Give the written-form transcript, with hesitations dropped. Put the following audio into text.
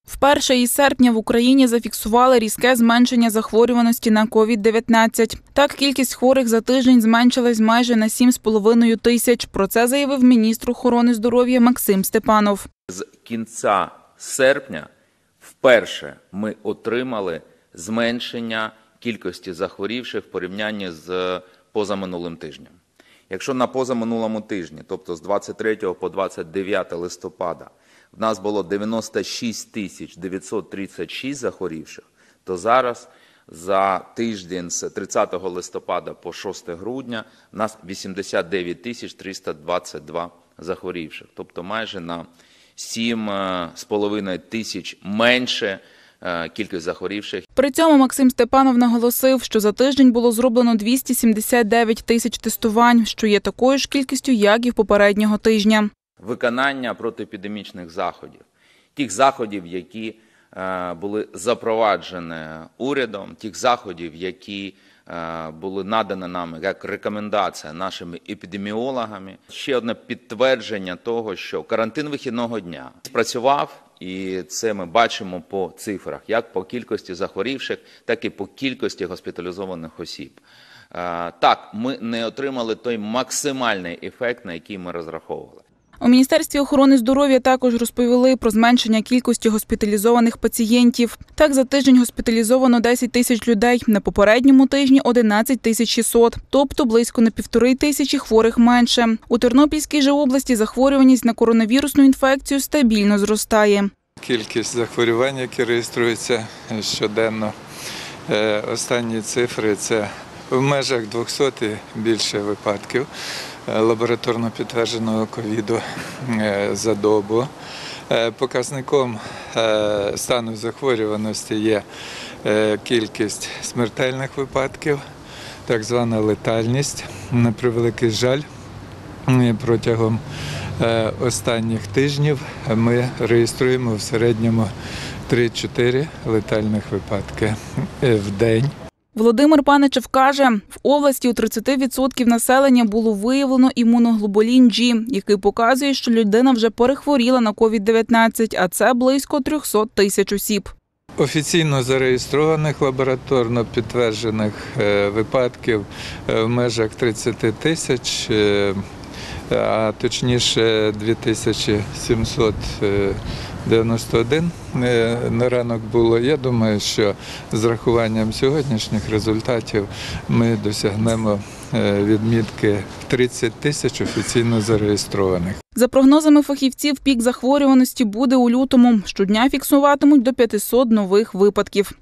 Вперше із серпня в Україні зафіксували різке зменшення захворюваності на COVID-19. Так, кількість хворих за тиждень зменшилась майже на 7,5 тисяч. Про це заявив міністр охорони здоров'я Максим Степанов. З кінця серпня вперше ми отримали зменшення кількості захворівших в порівнянні з позаминулим тижнем. Якщо на позаминулому тижні, тобто з 23 по 29 листопада, в нас було 96 936 захворівших, то зараз за тиждень з 30 листопада по 6 грудня в нас 89 322 захворівших, тобто майже на 7,5 тисяч менше кількість захворівших. При цьому Максим Степанов наголосив, що за тиждень було зроблено 279 тисяч тестувань, що є такою ж кількістю, як і в попереднього тижня. Виконання протиепідемічних заходів, тих заходів, які були запроваджені урядом, тих заходів, які були надані нам як рекомендація нашими епідеміологами. Ще одне підтвердження того, що карантин вихідного дня спрацював, і це ми бачимо по цифрах, як по кількості захворівших, так і по кількості госпіталізованих осіб. Так, ми не отримали той максимальний ефект, на який ми розраховували. У Міністерстві охорони здоров'я також розповіли про зменшення кількості госпіталізованих пацієнтів. Так, за тиждень госпіталізовано 10 тисяч людей, на попередньому тижні – 11 600, тобто близько на 1,5 тисячі хворих менше. У Тернопільській же області захворюваність на коронавірусну інфекцію стабільно зростає. Кількість захворювань, які реєструються щоденно, останні цифри – це в межах 200 і більше випадків лабораторно підтвердженого ковіду за добу. Показником стану захворюваності є кількість смертельних випадків, так звана летальність. На превеликий жаль, протягом останніх тижнів ми реєструємо в середньому 3-4 летальних випадки в день. Володимир Паничев каже, в області у 30% населення було виявлено імуноглобулін G, який показує, що людина вже перехворіла на COVID-19, а це близько 300 тисяч осіб. Офіційно зареєстрованих лабораторно підтверджених випадків в межах 30 тисяч, а точніше 2791 на ранок було. Я думаю, що з рахуванням сьогоднішніх результатів ми досягнемо відмітки 30 тисяч офіційно зареєстрованих. За прогнозами фахівців, пік захворюваності буде у лютому. Щодня фіксуватимуть до 500 нових випадків.